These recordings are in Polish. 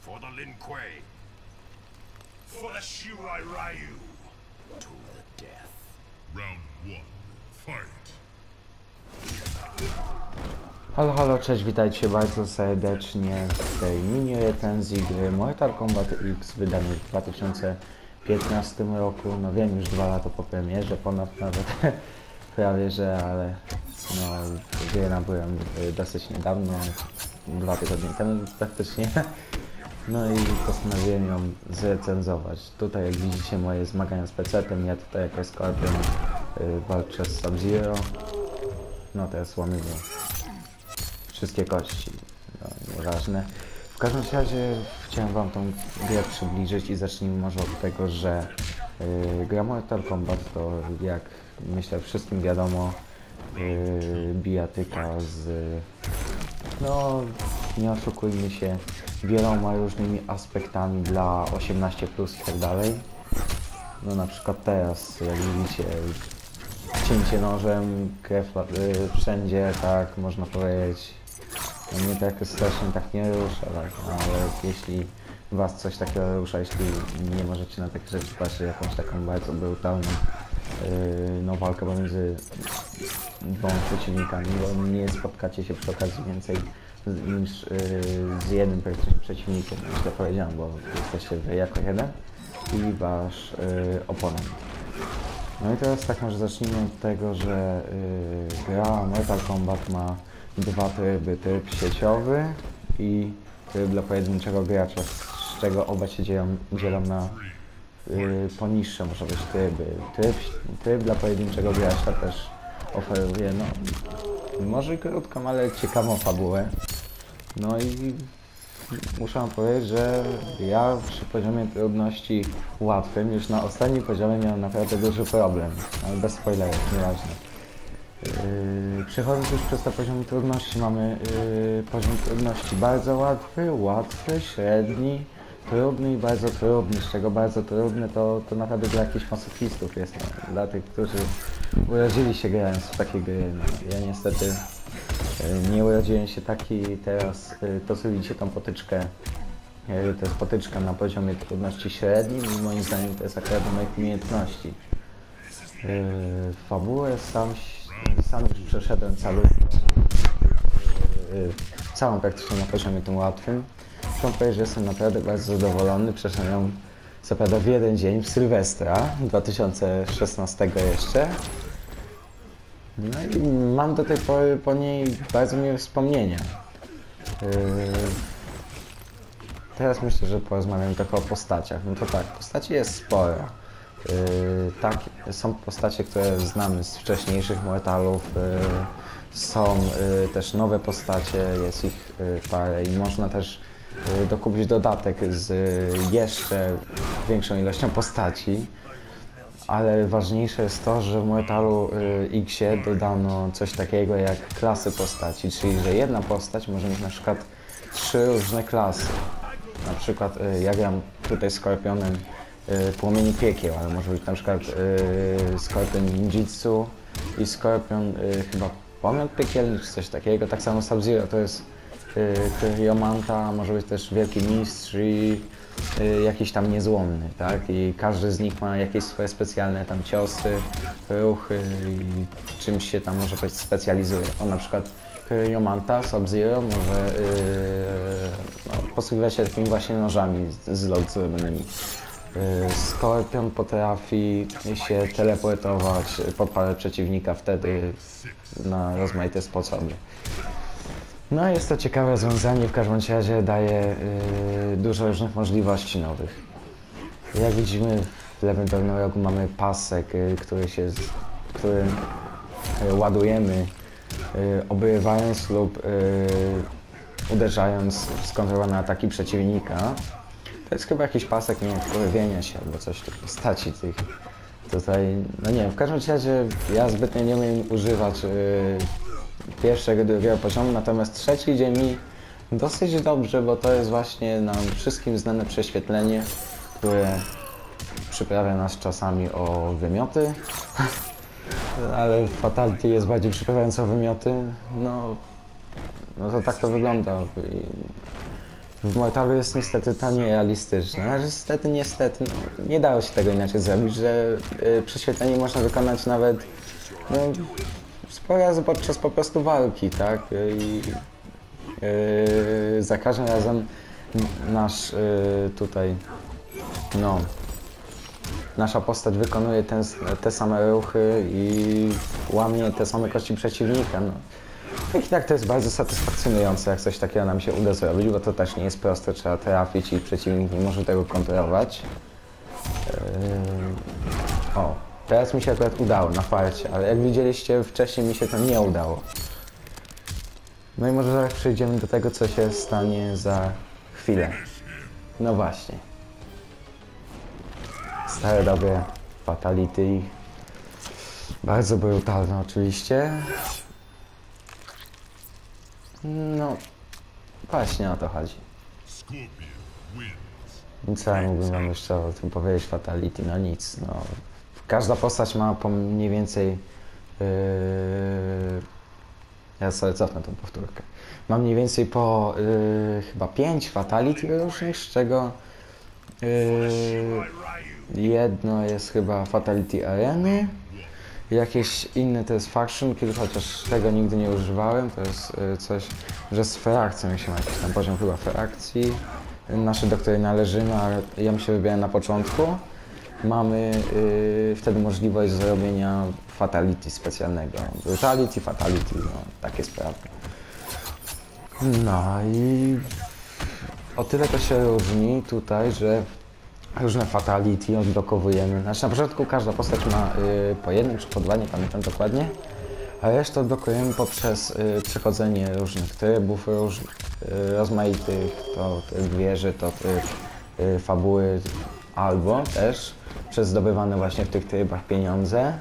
For the Lin Kuei. For the Shirai Ryu. To the death. Round 1. Fight. Halo, halo, cześć, witajcie bardzo serdecznie w tej mini recenzji gry Mortal Kombat X wydanej w 2015 roku. No wiem, już 2 lata po premierze, ponad nawet prawie, że, ale no grę nabyłem dosyć niedawno, 2 tygodnie temu praktycznie. No i postanowiłem ją zrecenzować. Tutaj jak widzicie moje zmagania z PC-tem, ja tutaj jako Scorpion walczę z Sub-Zero. No teraz łamię wszystkie kości, no, nieważne. W każdym razie chciałem wam tą grę przybliżyć i zacznijmy może od tego, że gra Mortal Kombat to, jak myślę wszystkim wiadomo, bijatyka z, no nie oszukujmy się, wieloma różnymi aspektami dla 18+ i tak dalej. No na przykład teraz, jak widzicie, cięcie nożem, krew wszędzie, tak można powiedzieć. No mnie tak strasznie tak nie rusza, tak, ale jeśli was coś takiego rusza, jeśli nie możecie na takie rzeczy patrzeć, jakąś taką bardzo brutalną no, walkę pomiędzy dwoma przeciwnikami, bo nie spotkacie się przy okazji więcej niż z jednym przeciwnikiem, źle powiedziałem, bo jesteście wy jako jeden i wasz oponent. No i teraz tak może zacznijmy od tego, że gra Mortal Kombat ma 2 tryby, tryb sieciowy i tryb dla pojedynczego gracza, z czego oba się dzielą na poniższe może być tryby. Tryb dla pojedynczego gracza też oferuje, no może krótką, ale ciekawą fabułę. No i muszę wam powiedzieć, że ja przy poziomie trudności łatwym już na ostatnim poziomie miałem naprawdę duży problem, ale bez spoilerów, nieważne. Przechodząc już przez te poziomy trudności, mamy poziom trudności bardzo łatwy, średni, trudny i bardzo trudny, z czego bardzo trudny to naprawdę dla jakichś masochistów jest, no, dla tych, którzy urodzili się grając w takie gry. No, ja niestety nie urodziłem się taki, teraz to co widzicie tą potyczkę, to jest potyczka na poziomie trudności średnim i moim zdaniem to jest akurat do moich umiejętności. Fabułę sam już przeszedłem całą praktycznie na poziomie tym łatwym. Muszę powiedzieć, że jestem naprawdę bardzo zadowolony, przeszedłem ją co prawda w jeden dzień, w Sylwestra 2016 jeszcze. No i mam do tej pory po niej bardzo miłe wspomnienia. Teraz myślę, że porozmawiam trochę o postaciach. No to tak, postaci jest sporo. Tak, są postacie, które znamy z wcześniejszych Mortalów. Są też nowe postacie, jest ich parę i można też dokupić dodatek z jeszcze większą ilością postaci. Ale ważniejsze jest to, że w Mortalu X-ie dodano coś takiego jak klasy postaci, czyli że jedna postać może mieć na przykład 3 różne klasy. Na przykład ja gram tutaj Skorpionem Płomieni Piekieł, ale może być na przykład Skorpion Ninjitsu i Skorpion chyba Pomiot Piekielny czy coś takiego. Tak samo Sub-Zero to jest Kryomanta, może być też Wielki Mistrz i jakiś tam niezłomny, tak? I każdy z nich ma jakieś swoje specjalne tam ciosy, ruchy i czymś się tam może być specjalizuje. On na przykład Kryomanta, Sub-Zero może posługiwać się takimi właśnie nożami z lot zrobionymi. Skorpion potrafi się teleportować pod parę przeciwnika wtedy na rozmaite sposoby. No jest to ciekawe rozwiązanie, w każdym razie daje dużo różnych możliwości nowych. Jak widzimy w lewym dolnym rogu mamy pasek, który ładujemy obrywając lub uderzając w skontrolowane ataki przeciwnika. To jest chyba jakiś pasek, nie wiem, wkurwienia się albo coś w postaci tych tutaj, no nie wiem, w każdym razie ja zbytnio nie umiem używać pierwszego, drugiego poziomu, natomiast trzeci idzie mi dosyć dobrze, bo to jest właśnie nam wszystkim znane prześwietlenie, które przyprawia nas czasami o wymioty, ale Fatality jest bardziej przyprawiające o wymioty, no to tak to wygląda. w Mortalu jest niestety to nierealistyczne. A niestety, no, nie dało się tego inaczej zrobić, że prześwietlenie można wykonać nawet no, sporo razy podczas po prostu walki, tak? I za każdym razem nasz tutaj, no, nasza postać wykonuje te same ruchy i łamie te same kości przeciwnika. No. I tak to jest bardzo satysfakcjonujące, jak coś takiego nam się uda zrobić, bo to też nie jest proste, trzeba trafić i przeciwnik nie może tego kontrolować. O, teraz mi się akurat udało na farcie, ale jak widzieliście wcześniej mi się to nie udało. No i może zaraz przejdziemy do tego, co się stanie za chwilę. No właśnie. Stare dobre fatality. Bardzo brutalne oczywiście. No, właśnie o to chodzi. Co ja mógłbym wam jeszcze o tym powiedzieć, fatality? No nic, no. Każda postać ma po mniej więcej... Ja sobie cofnę tą powtórkę. Mam mniej więcej po chyba 5 fatality różnych, z czego jedno jest chyba fatality areny, jakieś inne to jest faction kill, chociaż tego nigdy nie używałem, to jest coś, że z frakcją się ma jakiś tam poziom chyba frakcji, nasze, do której należymy, ale ja mi się wybierałem na początku. Mamy wtedy możliwość zrobienia fatality specjalnego. Brutality, fatality, no takie sprawy. No i o tyle to się różni tutaj, że różne fatality odblokowujemy. Znaczy na początku każda postać ma po jednym czy po dwa, nie pamiętam dokładnie, a resztę odblokujemy poprzez przechodzenie różnych trybów, rozmaitych, to wieży, to fabuły, albo też przez zdobywane właśnie w tych trybach pieniądze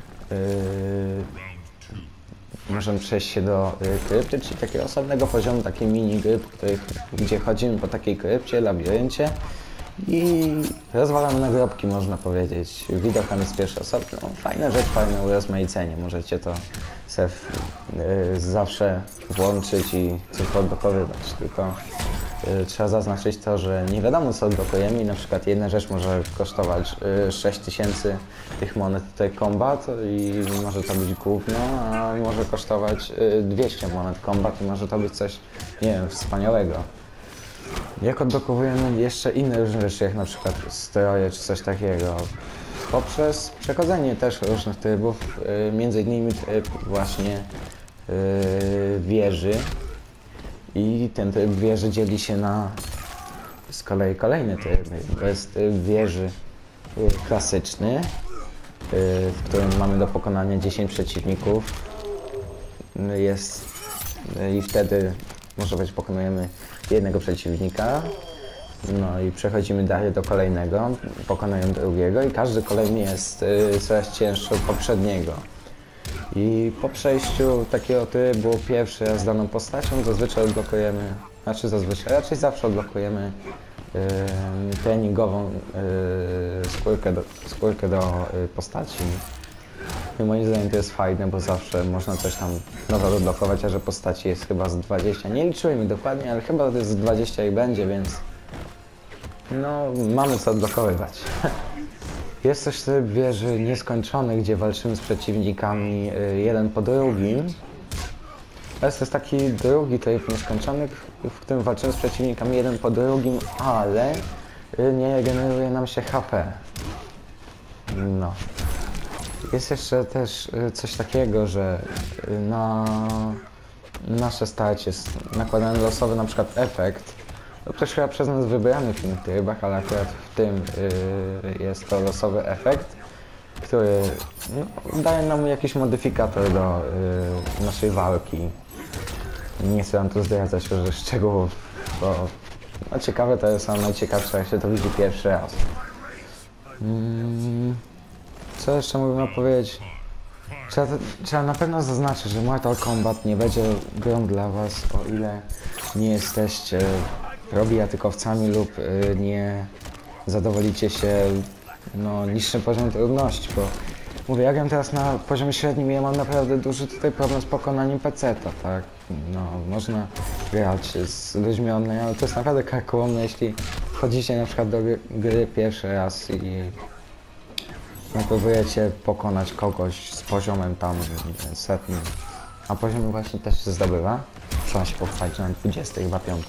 możemy przejść się do krypty, czyli takiego osobnego poziomu, takiej mini gry, gdzie chodzimy po takiej krypcie, labiryncie i rozwalamy nagrobki, można powiedzieć. Widok tam jest pierwszy osoby, no, fajna rzecz, fajne urozmaicenie, możecie to sobie zawsze włączyć i coś odblokowywać, tylko trzeba zaznaczyć to, że nie wiadomo co odblokujemy i na przykład jedna rzecz może kosztować 6000 tych monet tutaj combat i może to być gówno, a może kosztować 200 monet combat i może to być coś, nie wiem, wspaniałego. Jak odblokowujemy jeszcze inne różne rzeczy, jak na przykład stroje czy coś takiego, poprzez przechodzenie też różnych trybów, między innymi tryb właśnie wieży. I ten tryb wieży dzieli się na z kolei kolejny tryb. To jest tryb wieży klasyczny, w którym mamy do pokonania 10 przeciwników. I wtedy, może być, pokonujemy jednego przeciwnika. No i przechodzimy dalej do kolejnego, pokonujemy drugiego i każdy kolejny jest coraz cięższy od poprzedniego. I po przejściu takiego trybu pierwszy raz z daną postacią zazwyczaj odblokujemy, raczej zawsze odblokujemy treningową skórkę do postaci. I moim zdaniem to jest fajne, bo zawsze można coś tam nowego odblokować, a że postaci jest chyba z 20. Nie liczyłem dokładnie, ale chyba to jest z 20 i będzie, więc no mamy co odblokowywać. Jest też tryb wieży nieskończony, gdzie walczymy z przeciwnikami jeden po drugim. To jest taki drugi tryb nieskończony, w którym walczymy z przeciwnikami jeden po drugim, ale nie regeneruje nam się HP. No. Jest jeszcze też coś takiego, że na nasze starcie jest nakładany losowy na przykład efekt. To też chyba przez nas wybrany w innych trybach, ale akurat w tym jest to losowy efekt, który no, daje nam jakiś modyfikator do naszej walki. Nie chcę wam tu zdradzać już szczegółów, bo no, ciekawe to jest, a najciekawsze jak się to widzi pierwszy raz. Co jeszcze mógłbym opowiedzieć? Trzeba na pewno zaznaczyć, że Mortal Kombat nie będzie grą dla was, o ile nie jesteście robijatykowcami lub nie zadowolicie się niższym poziomem trudności, bo mówię, ja gram teraz na poziomie średnim i ja mam naprawdę duży tutaj problem z pokonaniem peceta, tak? No, można grać z ludźmi online, ale to jest naprawdę karkołomne, jeśli wchodzicie na przykład do gry pierwszy raz i no, próbujecie pokonać kogoś z poziomem tam setnym, a poziom właśnie też się zdobywa. Trzeba się pochwalić na 20, chyba 5.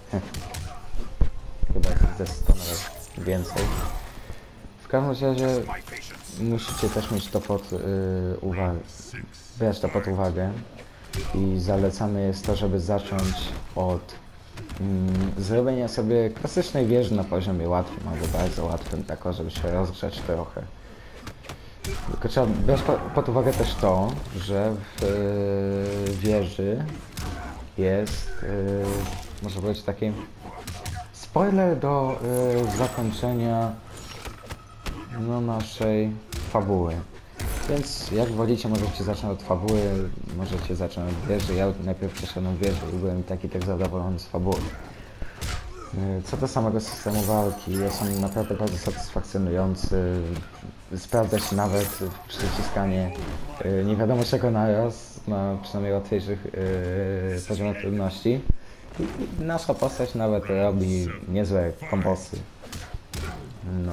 Chyba jest zdecydowanie więcej. W każdym razie musicie też mieć to pod uwagę, brać to pod uwagę i zalecamy jest to, żeby zacząć od zrobienia sobie klasycznej wieży na poziomie łatwym albo bardzo łatwym, tak żeby się rozgrzać trochę. Tylko trzeba brać pod uwagę też to, że w wieży jest, może powiedzieć taki spoiler do zakończenia no, naszej fabuły. Więc jak wolicie, możecie zacząć od fabuły, możecie zacząć od wieży. Ja najpierw przeszedłem wieżę i byłem taki tak zadowolony z fabuły. Co do samego systemu walki, jest on naprawdę bardzo satysfakcjonujący. Sprawdza się nawet przyciskanie nie wiadomo czego naraz, na przynajmniej łatwiejszych poziomach trudności. I nasza postać nawet robi niezłe kombosy. No.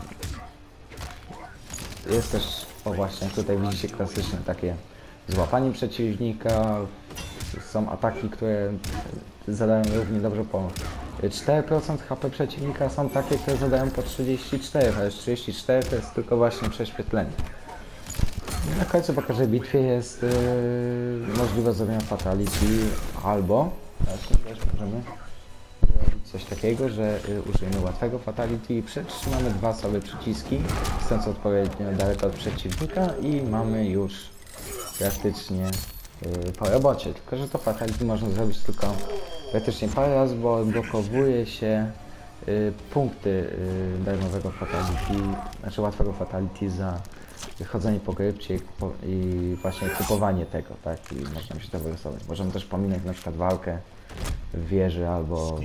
Jest też, o właśnie, tutaj widzicie klasyczne takie złapanie przeciwnika. Są ataki, które zadają równie dobrze po 4% HP przeciwnika, są takie, które zadają po 34, ale 34 to jest tylko właśnie prześwietlenie. Na końcu po każdej bitwie jest możliwość zrobienia fatality, albo właśnie też możemy zrobić coś takiego, że użyjemy łatwego fatality i przytrzymamy dwa sobie przyciski, stojąc odpowiednio daleko od przeciwnika i mamy już praktycznie po robocie. Tylko że to fatality można zrobić tylko praktycznie parę razy, bo odblokowuje się punkty darmowego fatality, znaczy łatwego fatality za chodzenie po grypcie i właśnie kupowanie tego, tak? I można się to wylosować. Możemy też pominąć na przykład walkę w wieży albo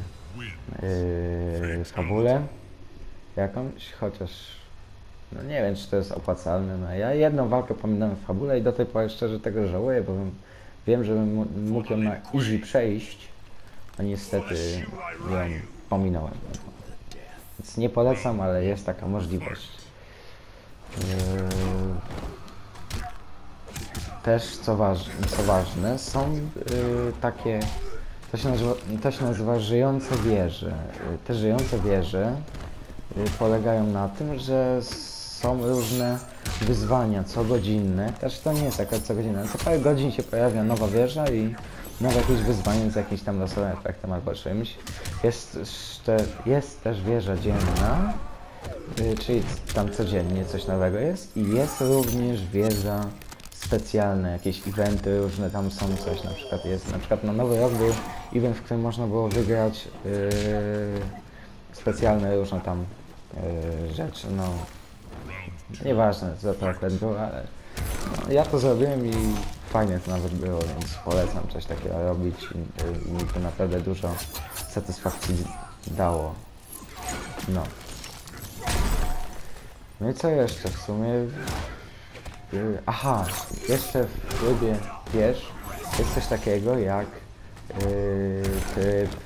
w fabule jakąś, chociaż no nie wiem, czy to jest opłacalne. No, ja jedną walkę pominąłem w fabule i do tej pory szczerze tego żałuję, bo wiem, że bym mógł ją na easy przejść, a niestety ją pominąłem. Więc nie polecam, ale jest taka możliwość. Też co ważne, są takie, to się nazywa żyjące wieże. Te żyjące wieże polegają na tym, że są różne wyzwania cogodzinne. Też to nie jest taka cogodzinna, co parę godzin się pojawia nowa wieża i nowe jakieś wyzwanie z jakimś tam losowym efektem albo czymś. Jest też wieża dzienna, czyli tam codziennie coś nowego jest i jest również wieża specjalna, jakieś eventy różne tam są, coś na przykład jest, na przykład na Nowy Rok był event, w którym można było wygrać specjalne różne tam rzeczy, no nieważne co to akurat było, ale no, ja to zrobiłem i fajnie to nawet było, więc polecam coś takiego robić i mi to naprawdę dużo satysfakcji dało. No. No i co jeszcze w sumie? Aha, jeszcze w trybie wież jest coś takiego jak tryb,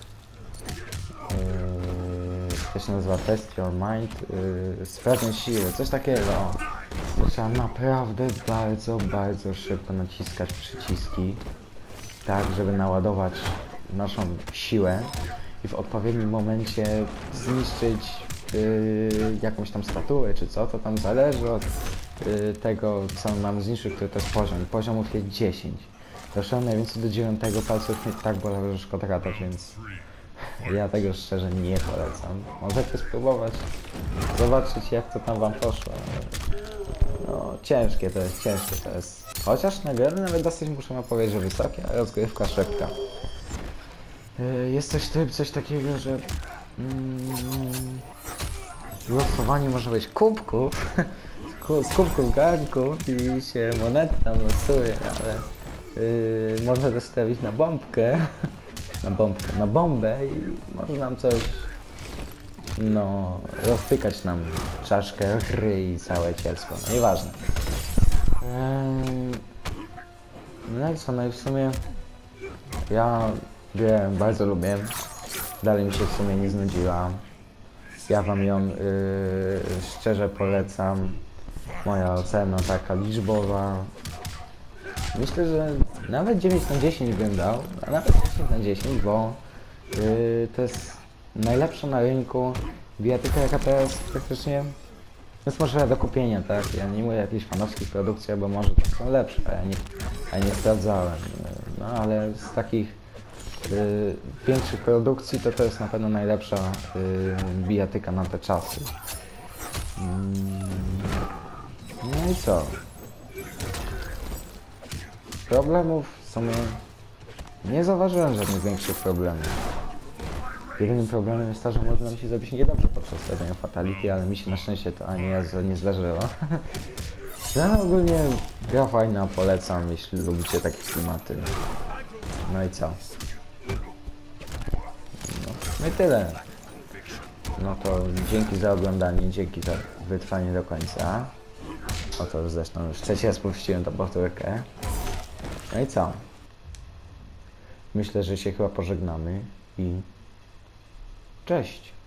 to się nazywa Test Your Mind, sprawdzeń siły, coś takiego. Trzeba naprawdę bardzo szybko naciskać przyciski, tak żeby naładować naszą siłę i w odpowiednim momencie zniszczyć jakąś tam statuę czy co, to tam zależy od tego, co nam zniszczy, który to jest poziom. Poziomów jest 10. Doszedłem najwięcej do 9 palców mnie tak bolało, że szkoda gadać, więc ja tego szczerze nie polecam. Możecie spróbować, zobaczyć jak to tam wam poszło. No ciężkie to jest. Chociaż nagrody nawet dosyć muszę powiedzieć, że wysokie, a rozgrywka szybka. Jest też tryb coś takiego, że losowanie może być kubków, z kubków garnków i się monety tam losuje, ale można też stawić na bombkę, na bombę i może nam coś no, roztykać nam czaszkę, ryj i całe cielsko. No nieważne. No i co, no i w sumie ja grę bardzo lubię. Dalej mi się w sumie nie znudziła. Ja wam ją szczerze polecam. Moja ocena taka liczbowa. Myślę, że nawet 9 na 10 bym dał, a nawet 10 na 10, bo to jest najlepsza na rynku bijatyka, jaka teraz praktycznie jest możliwa do kupienia, tak? Ja nie mówię o jakichś fanowskich produkcjach, bo może to są lepsze, a ja nie sprawdzałem. No ale z takich większych produkcji to jest na pewno najlepsza bijatyka na te czasy. No i co? Problemów w sumie nie zauważyłem żadnych większych problemów. Jedynym problemem jest to, że można mi się zrobić niedobrze podczas stawiania fatality, ale mi się na szczęście to ani razu nie zdarzyło. No ogólnie gra fajna, polecam, jeśli lubicie takie klimaty. No i co? No i tyle. No to dzięki za oglądanie, dzięki za wytrwanie do końca. Oto zresztą już trzeci raz puściłem tą powtórkę. No i co? Myślę, że się chyba pożegnamy i cześć!